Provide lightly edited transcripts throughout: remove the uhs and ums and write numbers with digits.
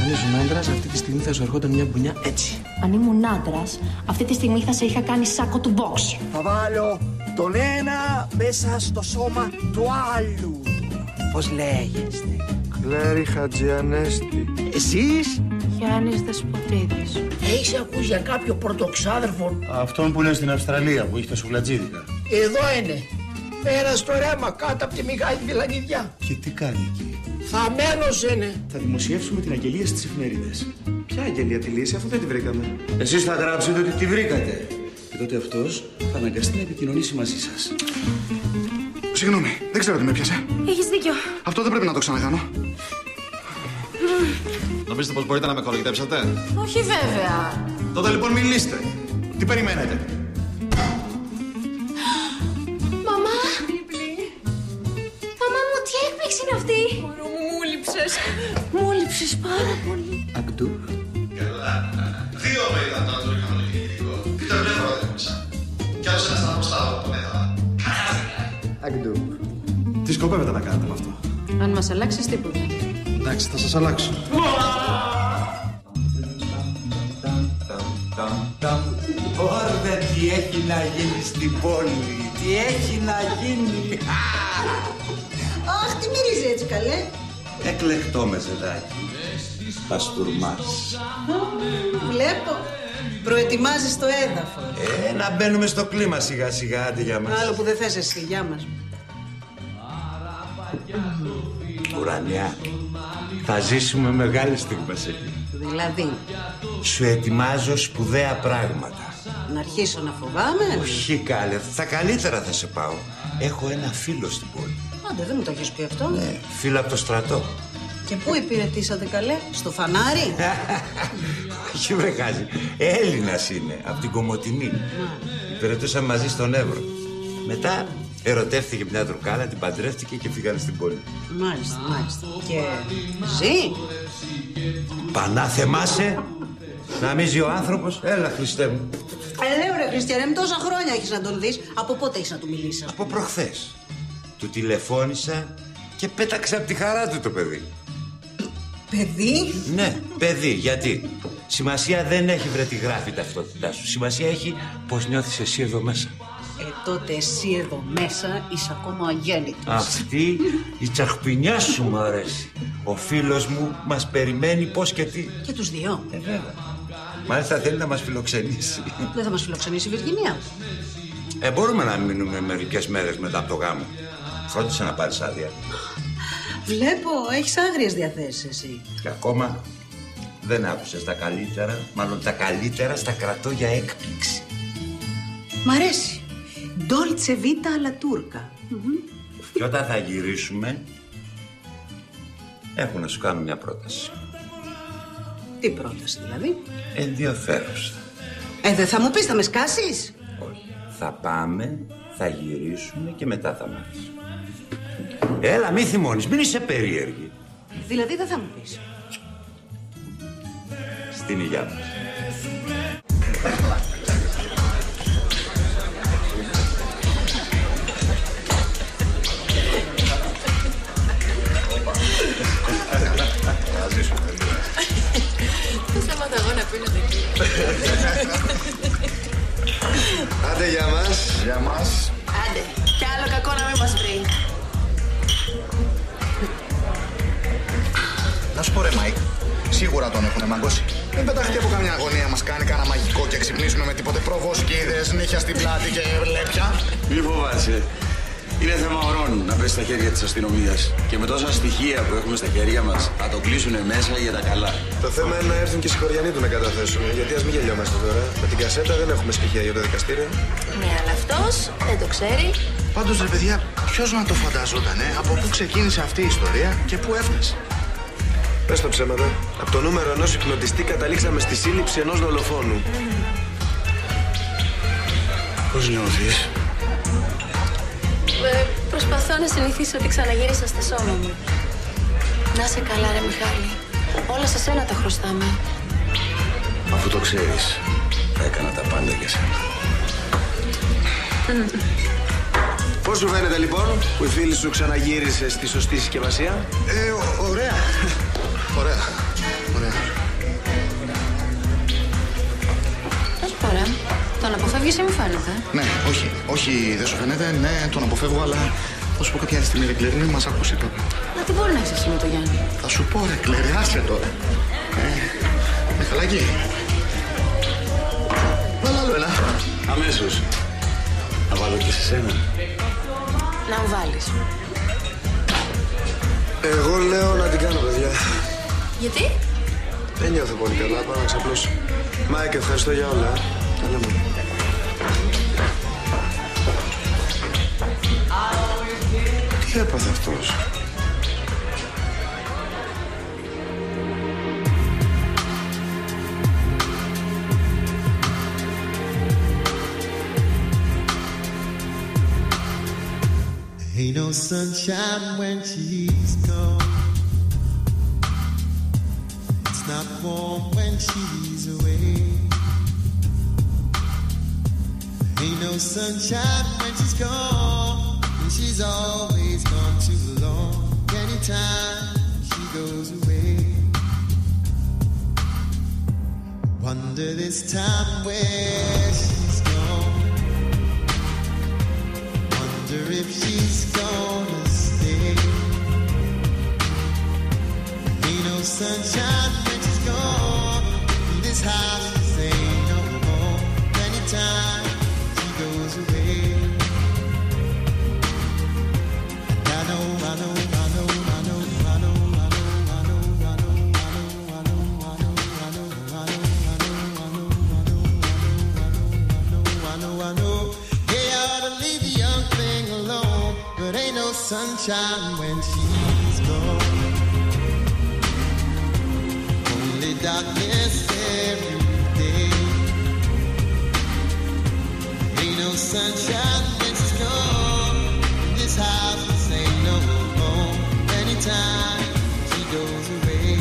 ήσουν άντρας, αυτή τη στιγμή θα σου ερχόταν μια μπουνιά έτσι. Αν ήμουν άντρας, αυτή τη στιγμή θα σε είχα κάνει σάκο του box. Θα βάλω τον ένα μέσα στο σώμα του άλλου. Πώς λέγεστε? Κλέρι Χατζιανέστη. Εσείς? Γιάννης Δεσποτίδης. Έχεις ακούσει για κάποιο πρωτοξάδερφο? Αυτόν που είναι στην Αυστραλία, που έχει τα σουβλατζίδικα. Εδώ είναι. Πέρα στο ρέμα, κάτω από τη Μιχάλη Βιλανιδιά. Και τι κάνει εκεί? Θαμμένος είναι. Θα δημοσιεύσουμε την αγγελία στις εφημερίδες. Ποια αγγελία τη λύση, αφού δεν τη βρήκαμε? Εσείς θα γράψετε ότι τη βρήκατε. Και τότε αυτός θα αναγκαστεί να επικοινωνήσει μαζί σας. Συγγνώμη, δεν ξέρω τι με πιάσε. Έχεις δίκιο. Αυτό δεν πρέπει να το ξανακάνω. Νομίζετε πως μπορείτε να με κολογητέψετε? Όχι βέβαια. Τότε λοιπόν μιλήστε. Τι περιμένετε? Μαμά! Μαμά μου, τι έκπληξη είναι αυτή? Μου λείψες. Μου λείψες πάρα πολύ. Ακτού. Καλά. 2 με είδα τώρα το καθολικό. Πείτε με φορά δεν μέσα. Κι άλλος ένας θα αποστάλω από τον έδωνα. Ακτού. Τι σκοπεύετε να κάνετε με αυτό? Αν μας αλλάξεις τίποτα. Εντάξει, θα σας αλλάξω. Ωρδε, τι έχει να γίνει στην πόλη, τι έχει να γίνει. Αχ, τι μυρίζει έτσι καλέ. Εκλεκτό μεζεδάκι, παστούρμας. Βλέπω, προετοιμάζεις το έδαφος. Να μπαίνουμε στο κλίμα σιγά σιγά, άντε για μας. Άλλο που δεν θες εσύ, γεια μας. Ουρανιά, θα ζήσουμε μεγάλες στιγμές εκεί. Δηλαδή, Σου ετοιμάζω σπουδαία πράγματα. να αρχίσω να φοβάμαι. Όχι καλέ, τα καλύτερα θα σε πάω. Έχω ένα φίλο στην πόλη. Άντε, δεν μου το έχεις πει αυτό. Ναι, φίλο από το στρατό. Και πού υπηρετήσατε καλέ, στο φανάρι. Όχι βρε Χάζη, Έλληνας είναι, από την Κομοτηνή. Υπηρετούσαμε μαζί στον Εύρο. Μετά ερωτεύτηκε μια Τουρκάλα, την παντρεύτηκε και φύγανε στην πόλη. Μάλιστα, μάλιστα. Και ζει. Πανά θεμάσαι, να μίζει ο άνθρωπος. Έλα Χριστέ μου. Λέω ρε Χριστιανέ, με τόσα χρόνια έχεις να τον δεις. Από πότε έχεις να του μιλήσεις? Από προχθές. Του τηλεφώνησα και πέταξε από τη χαρά του το παιδί. Παιδί. Ναι, παιδί, γιατί? Σημασία δεν έχει βρε τι γράφει η ταυτότητά σου. Σημασία έχει πως νιώθεις εσύ εδώ μέσα. Τότε εσύ εδώ μέσα είσαι ακόμα αγέννητος. Αυτή η τσαχπινιά σου μου αρέσει. Ο φίλος μου μας περιμένει πώς και τι. Και τους δυο. Βέβαια. Μάλιστα θέλει να μας φιλοξενήσει. Δεν θα μας φιλοξενήσει η Βιργινία. Μπορούμε να μείνουμε μερικές μέρες μετά από το γάμο. Φρόντισε να πάρεις άδεια. Βλέπω, έχεις άγριες διαθέσεις εσύ. Και ακόμα δεν άκουσες τα καλύτερα. Μάλλον τα καλύτερα στα κρατώ για έκπληξη. Μ' αρέσει. Ντόλτσε βίτα αλλά τούρκα. Και όταν θα γυρίσουμε, έχω να σου κάνω μια πρόταση. Τι πρόταση δηλαδή? Ενδιαφέρουσα. Δεν θα μου πεις, θα με σκάσεις? Όχι. Θα πάμε, θα γυρίσουμε και μετά θα μάθεις. Έλα, μη θυμώνεις, μην είσαι περίεργη. Δηλαδή δεν θα μου πεις? Στην υγειά μας. Δεν σταμάτα εγώ να πίνω τεκίλα. Άντε για μας. Για μας. Άντε, κι άλλο κακό να μην μας βρει. Να σου πω ρε Μάικ, σίγουρα τον έχουνε μαγκώσει. Μην πεταχτεί από καμιά αγωνία μας κάνει κάνα μαγικό και ξυπνήσουμε με τίποτε προβοσκίδες, νύχια στην πλάτη και λέπια. Μη φοβάσαι. Είναι θέμα ωρών να πέσει στα χέρια της αστυνομίας. Και με τόσα στοιχεία που έχουμε στα χέρια μας, θα το κλείσουνε μέσα για τα καλά. Το θέμα είναι να έρθουν και οι συγχωριανοί του να καταθέσουν. Γιατί ας μην γελιόμαστε τώρα. Με την κασέτα δεν έχουμε στοιχεία για το δικαστήριο. Ναι, αλλά αυτός δεν το ξέρει. Πάντως ρε παιδιά, ποιος να το φανταζότανε, από πού ξεκίνησε αυτή η ιστορία και πού έφτασε. Πες το ψέματα. Από το νούμερο ενός υπνοτιστή καταλήξαμε στη σύλληψη ενός δολοφόνου. Πώς νιώθεις? Προσπαθώ να συνηθίσω ότι ξαναγύρισα στο σώμα μου. Να σε καλά ρε Μιχάλη. Όλα σε σένα τα χρωστάμε. Αφού το ξέρεις, έκανα τα πάντα για σένα. Πώς σου φαίνεται λοιπόν που η φίλη σου ξαναγύρισε στη σωστή συσκευασία? Ωραία. Ωραία. Ωραία. Πώς πω, τον αποφεύγεις ή μου φαίνεται? Ναι, όχι, δεν σου φαίνεται. Ναι, τον αποφεύγω, αλλά θα σου πω κάποια άλλη στιγμή, ρε Κλέρι, μας άκουσε τώρα. Μα τι μπορεί να έχεις εσύ με το Γιάννη? Θα σου πω, ρε Κλέρι, άσε τώρα. Μιχαλάκη. Βάλ' άλλο ένα. Αμέσως. Να βάλω και σε σένα. Να μου βάλεις. Εγώ λέω να την κάνω, παιδιά. Γιατί? Δεν νιώθω πολύ καλά, πάω να ξαπλώσω. Μάικ, ευχαριστώ για όλα. Τα λέμε. Τι έπαθε αυτός? Ain't no sunshine when she's gone. It's not warm when she's away. Ain't no sunshine when she's gone. And she's always gone too long. Anytime she goes away. Wonder this time where she's gone. Wonder if she's gonna stay. Ain't no sunshine when she's gone. This house ain't no more. Anytime she goes away. And I know, I know, I know, I know, I know, I know, I know, I know, I know, I know, I know, I know, I know, I know, I know. Hey, I ought to leave the young thing alone, but ain't no sunshine when she's gone. Only darkness every day. Ain't no sunshine when she's gone. This house ain't no home. Anytime she goes away.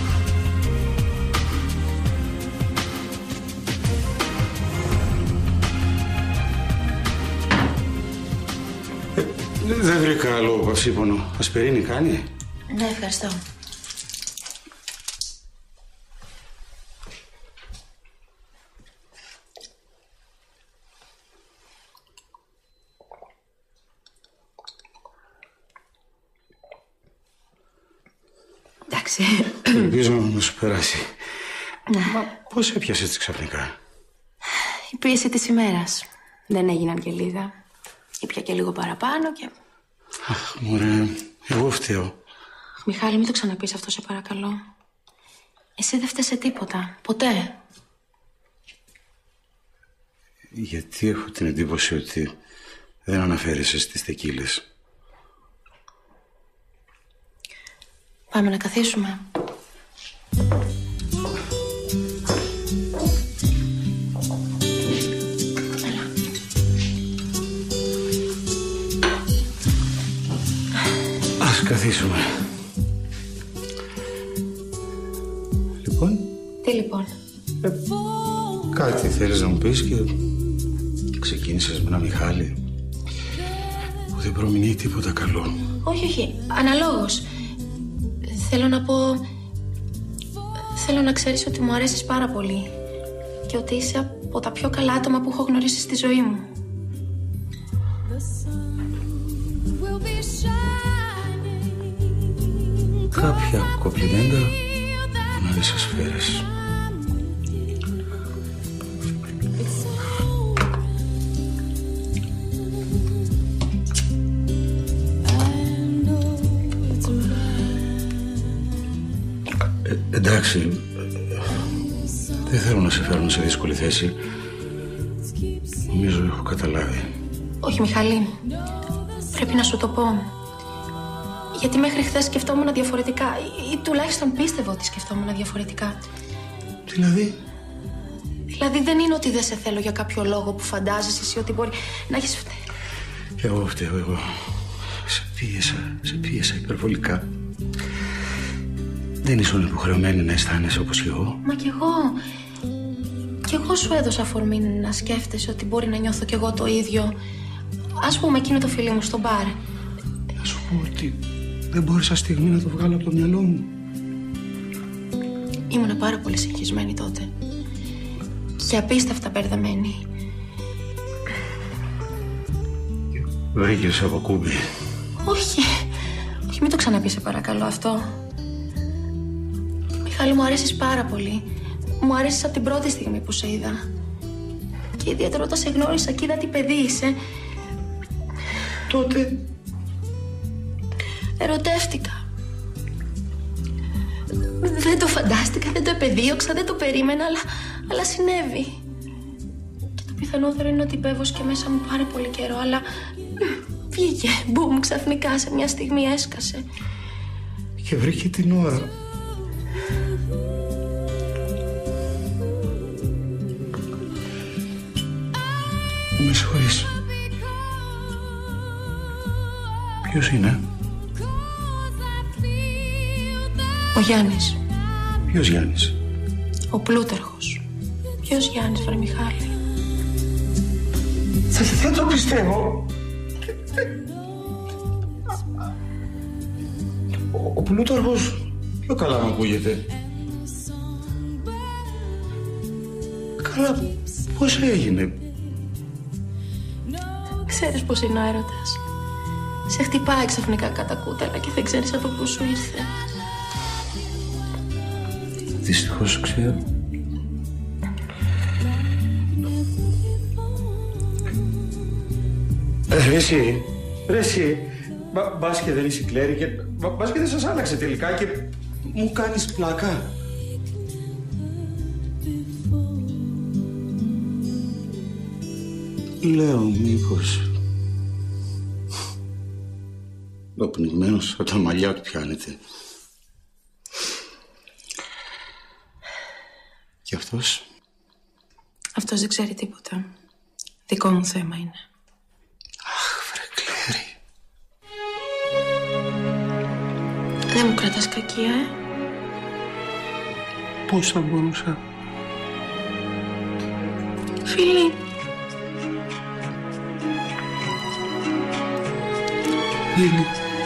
Δεν βρήκα άλλο παυσίπονο. Ασπιρίνη κάνει? Ναι, ευχαριστώ. Εντάξει. Ελπίζω να σου περάσει. Ναι. Μα πώς έπιασε έτσι ξαφνικά? Η πίεση της ημέρας. Δεν έγιναν και λίγα. Ήπια και λίγο παραπάνω και... Αχ, μωρέ, εγώ φταίω. Μιχάλη, μην το ξαναπείς αυτό, σε παρακαλώ. Εσύ δεν φταίς σε τίποτα. Ποτέ. Γιατί έχω την εντύπωση ότι δεν αναφέρεσαι στις τεκίλες. Πάμε να καθίσουμε. Ας καθίσουμε. Λοιπόν. Τι λοιπόν? Κάτι θέλεις να μου πεις και ξεκίνησες με ένα Μιχάλη που δεν προμηνύει τίποτα καλό. Όχι, όχι. Αναλόγως. Θέλω να πω... Θέλω να ξέρεις ότι μου αρέσεις πάρα πολύ και ότι είσαι από τα πιο καλά άτομα που έχω γνωρίσει στη ζωή μου. Κάποια κοπλιμέντα να δεις ασφαίρες. Εντάξει, δεν θέλω να σε φέρουν σε δύσκολη θέση. Νομίζω έχω καταλάβει. Όχι, Μιχάλη, πρέπει να σου το πω. Γιατί μέχρι χθες σκεφτόμουν διαφορετικά, ή τουλάχιστον πίστευα ότι σκεφτόμουν διαφορετικά. Δηλαδή δεν είναι ότι δεν σε θέλω για κάποιο λόγο που φαντάζεσαι εσύ ότι μπορεί να έχεις... Εγώ φταίω, εγώ. Σε πίεσα υπερβολικά. Δεν ήσουν υποχρεωμένη να αισθάνεσαι όπως και εγώ. Μα κι εγώ. Κι εγώ σου έδωσα αφορμή να σκέφτεσαι ότι μπορεί να νιώθω κι εγώ το ίδιο. Ας πούμε εκείνο το φίλι μου στο μπαρ. Να σου πω ότι δεν μπόρεσα στιγμή να το βγάλω από το μυαλό μου. Ήμουνα πάρα πολύ συγχυσμένη τότε. Και απίστευτα μπερδεμένη. Βρήκες από κούμπι. Όχι, μην το ξαναπείς σε παρακαλώ αυτό. Μιχάλη, μου αρέσεις πάρα πολύ. Μου αρέσεις από την πρώτη στιγμή που σε είδα. Και ιδιαίτερα όταν σε γνώρισα και είδα τι παιδί είσαι. Τότε ερωτεύτηκα. Δεν το φαντάστηκα, δεν το επεδίωξα, δεν το περίμενα, αλλά συνέβη. Και το πιθανότερο είναι ότι υπέβοσκε μέσα μου πάρα πολύ καιρό, αλλά βγήκε, μπουμ, ξαφνικά σε μια στιγμή έσκασε. Και βρήκε την ώρα. Με συγχωρείς. Ποιος είναι? Ο Γιάννης. Ποιος Γιάννης? Ο Πλούταρχος. Ποιος Γιάννης, βρε Μιχάλη? Δεν το πιστεύω. Ο Πλούταρχος πιο καλά μου ακούγεται. Καλά, πώς έγινε? Ξέρεις πώς είναι ο έρωτας. Σε χτυπάει ξαφνικά κατά κούτελα και δεν ξέρεις από πού σου ήρθε. Δυστυχώς ξέρω. Ρε εσύ, μπας και δεν είσαι κλέρι και μπας και δεν σας άλλαξε τελικά και μου κάνεις πλάκα. Λέω μήπως ο πνιγμένος από τα μαλλιά του πιάνεται. Και αυτός? Αυτός δεν ξέρει τίποτα. Δικό μου θέμα είναι. Αχ, βρε Κλέρι. Δεν μου κρατάς κακία, Πώς θα μπορούσα? Φίλοι. Φίλοι.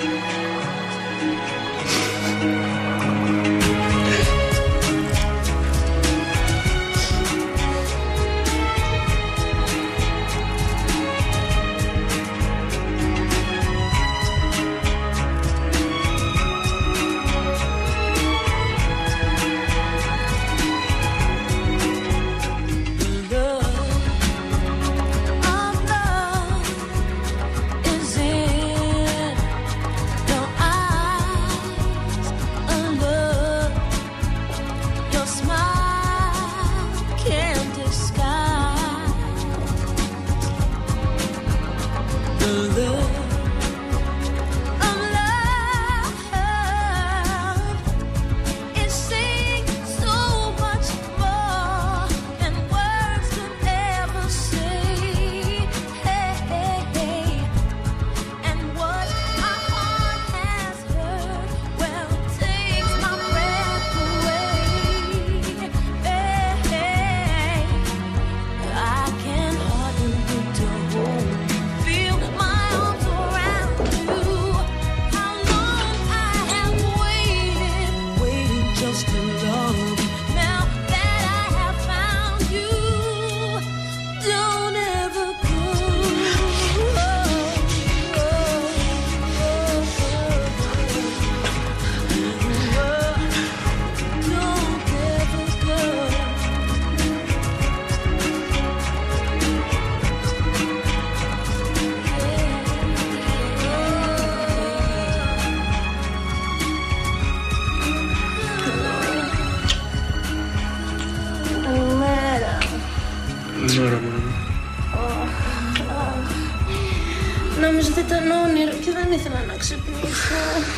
Νόμιζα ότι ήταν όνειρο και δεν ήθελα να ξυπνήσω.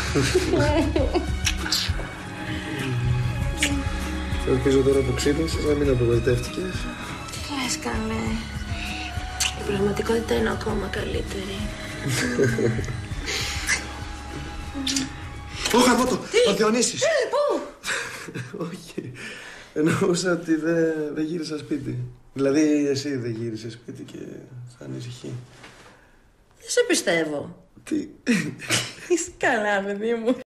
Ελπίζω τώρα που ξύπνησες να μην απογοητεύτηκες. Τι λες, καλέ. Η πραγματικότητα είναι ακόμα καλύτερη. Ω, Χαρμότο, ο Διονύσης. Πού? Όχι, εννοούσα ότι δεν γύρισα σπίτι. Δηλαδή εσύ δεν γύρισες σπίτι και θα ανησυχεί. Δεν σε πιστεύω. Τι? Είσαι καλά, παιδί μου.